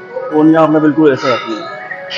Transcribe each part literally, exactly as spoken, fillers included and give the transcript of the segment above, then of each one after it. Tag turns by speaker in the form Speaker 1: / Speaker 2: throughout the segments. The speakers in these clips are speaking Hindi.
Speaker 1: कोनियाँ आपने बिल्कुल ऐसे रखनी है।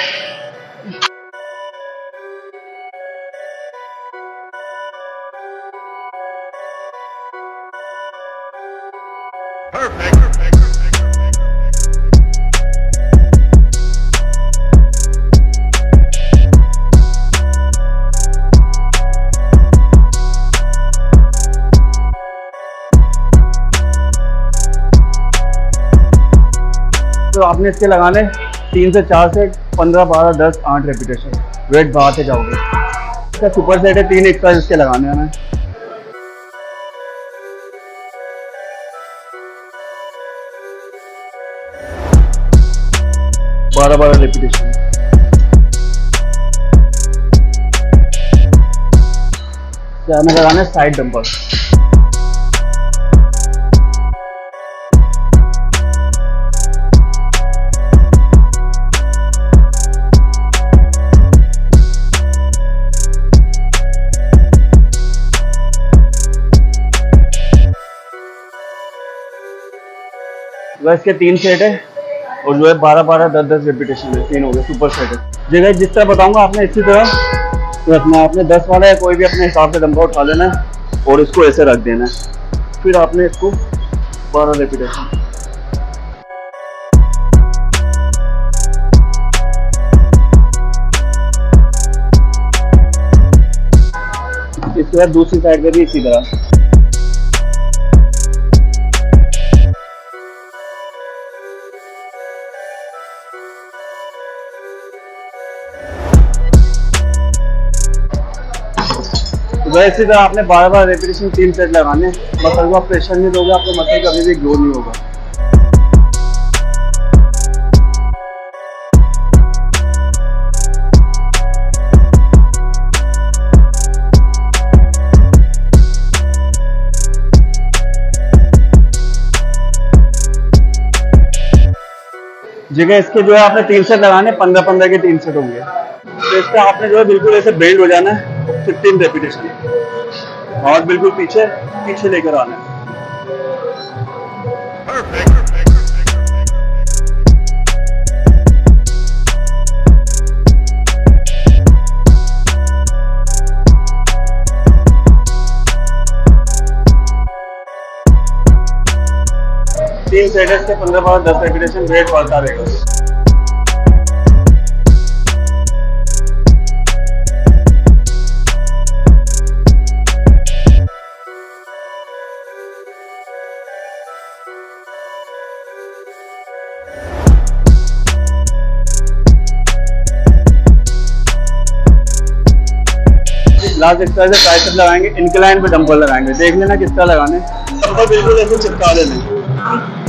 Speaker 1: तो आपने इसके लगाने तीन से चार से पंद्रह बारह दस आठ रेपिटेशन, वेट बढ़ाते जाओगे। इसका सुपर सेट है, तीन एक्स्ट्रा इसके लगाने हैं हमें। बारह बारह रेपिटेशन। हमें लगाना है साइड डंपर। वह इसके तीन सेट है और जो है बारह बारह दस दस रेपिटेशन है, तीन हो गए, सुपर सेट है। जगह जिस तरह बताऊंगा आपने इसी तरह तो अपना आपने दस वाला है कोई भी अपने हिसाब से डंबल उठा लेना है और इसको ऐसे रख देना है। फिर आपने इसको बारह रेपिटेशन। इसके बाद दूसरी साइड पे भी इसी तरह। वैसे इसी तरह आपने बार बार रेपिटेशन तीन सेट लगाने। मसल को आप प्रेशर नहीं दोगे, आपको मसल कभी भी ग्रो नहीं होगा। जगह इसके जो है आपने तीन सेट लगाने, पंद्रह पंद्रह के तीन सेट होंगे। तो इसका आपने जो है बिल्कुल ऐसे बेल्ट हो जाना है। फिफ्टीन रेपिटेशन, हाथ बिल्कुल पीछे पीछे लेकर आना है। तीन सेट से पंद्रह बारह दस रेपिटेशन, वेट बढ़ता रहेगा। लास्ट एक्सरसाइज है ट्राइसेप लगाएंगे, इंक्लाइन पे डंबल लगाएंगे। देख लेना किस तरह लगाने। डंबल बिल्कुल ऐसे चिपका देना।